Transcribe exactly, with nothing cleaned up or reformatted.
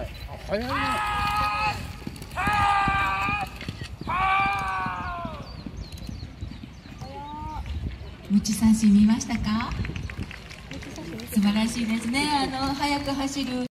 はい。あ、早いな。 ムチ三振見ましたか？素晴らしいですね。あの速く走る